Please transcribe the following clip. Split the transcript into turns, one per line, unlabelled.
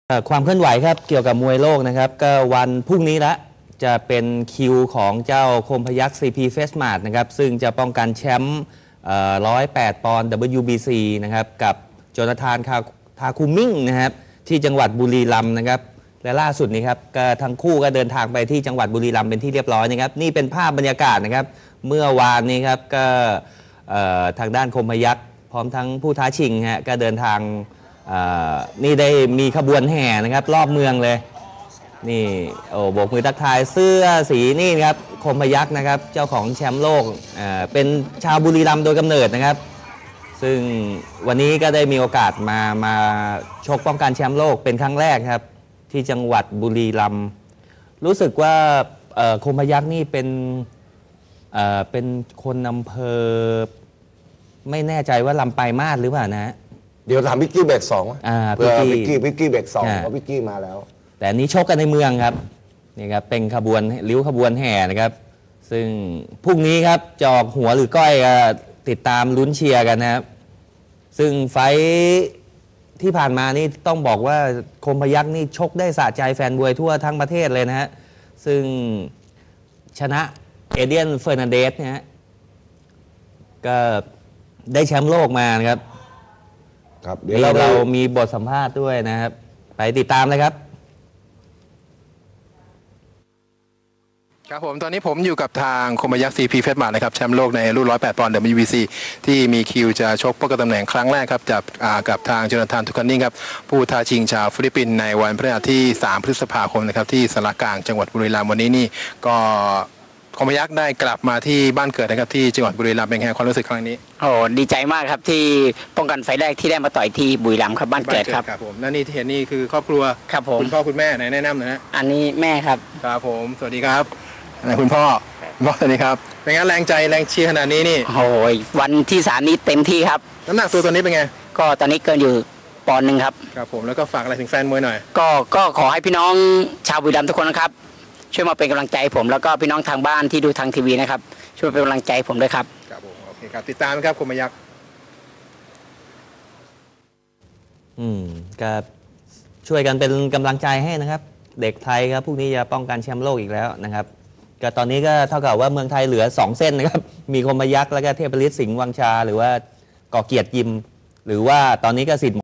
ความเคลื่อนไหวครับเกี่ยวกับมวยโลกนะครับก็วันพรุ่งนี้ละจะเป็นคิวของเจ้าคมพยัคฆ์ CP Festmart นะครับซึ่งจะป้องกันแชมป์108 ปอนด์ WBC นะครับกับโจนาธานทาคูมิงนะครับที่จังหวัดบุรีรัมย์นะครับและล่าสุดนี้ครับก็ทั้งคู่ก็เดินทางไปที่จังหวัดบุรีรัมย์เป็นที่เรียบร้อยนะครับนี่เป็นภาพบรรยากาศนะครับเมื่อวานนี้ครับก็ทางด้านคมพยัคฆ์พร้อมทั้งผู้ท้าชิงฮะก็เดินทางนี่ได้มีขบวนแห่นะครับรอบเมืองเลยนี่โอ้โบกมือทักทายเสื้อสีนี่ครับคมพยัคฆ์นะครับเจ้าของแชมป์โลกเป็นชาวบุรีรัมย์โดยกำเนิดนะครับซึ่งวันนี้ก็ได้มีโอกาสมาชกป้องกันแชมป์โลกเป็นครั้งแรกครับที่จังหวัดบุรีรัมย์รู้สึกว่าคมพยัคฆ์นี่เป็นคนอำเภอไม่แน่ใจว่าลำปลายมาศหรือเปล่านะ
เดี๋ยวถามพิกกี้เบรกสองเพื่อพิกกี้เบรกสองเพราะพิกกี้มาแล้ว
แต่นี้ชกกันในเมืองครับนี่ครับเป็นขบวนริ้วขบวนแห่นะครับซึ่งพรุ่งนี้ครับจะออกหัวหรือก้อยติดตามลุ้นเชียร์กันนะครับซึ่งไฟที่ผ่านมานี่ต้องบอกว่าคมพยัคฆ์นี่ชกได้สะใจแฟนมวยทั่วทั้งประเทศเลยนะฮะซึ่งชนะเอเดียนเฟอร์นันเดสนะฮะก็ได้แชมป์โลกมานะครับเดี๋ยวเรามีบทสัมภาษณ์ด้วยนะครับไปติดตามเลยครับ
ครับผมตอนนี้ผมอยู่กับทางคมพยัคฆ์ CP Festmart นะครับแชมป์โลกในรุ่น108 ปอนด์ WBC ที่มีคิวจะชกป้องกันตำแหน่งครั้งแรกครับกับทางโจนาธาน ทูคันนิงครับผู้ท้าชิงชาวฟิลิปปินส์ในวันพฤหัสที่3 พฤษภาคมนะครับที่สารกลางจังหวัดบุรีรัมย์วันนี้นี่ก็คมพยัคฆ์ได้กลับมาที่บ้านเกิดนะครับที่จังหวัดบุรีรัมย์เป็นไงความรู้สึกครั้งนี้
โอ้ดีใจมากครับที่ป้องกันไฟแรกที่ได้มาต่อยที่บุรีรัมย์ครับบ้านเกิดครับ
ครับผมและนี่ที่เห็นนี่คือครอบครัว
ครับผม
คุณพ่อคุณแม่ไหนแนะนำหน่อยนะ
อันนี้แม่ครับ
ครับผมสวัสดีครับคุณพ่อสวัสดีครับเป็นไงแรงใจแรงเชียร์ขนาดนี้นี่
โอ้ยวันที่3นี้เต็มที่ครับ
น้ำหนักตัวนี้เป็นไง
ก็ตอนนี้เกินอยู่ปอนด์หนึ่งครับ
ครับผมแล้วก็ฝากอะไรถึงแฟนมวยหน่อย
ก็ขอให้พี่น้องชาวบุรีรัมย์ทุกคนนะครับช่วยมาเป็นกำลังใจผมแล้วก็พี่น้องทางบ้านที่ดูทางทีวีนะครับช่วยเป็นกำลังใจผมด้วยครับ
ครับผมโอเคครับติดตามครับคมพยัคฆ์
ก็ช่วยกันเป็นกำลังใจให้นะครับเด็กไทยครับพรุ่งนี้จะป้องกันแชมป์โลกอีกแล้วนะครับก็ตอนนี้ก็เท่ากับว่าเมืองไทยเหลือ2เส้นนะครับมีคมพยัคฆ์แล้วก็เทพฤทธิ์สิงห์วังชาหรือว่าก่อเกียรติยิมหรือว่าตอนนี้ก็สิทธิ์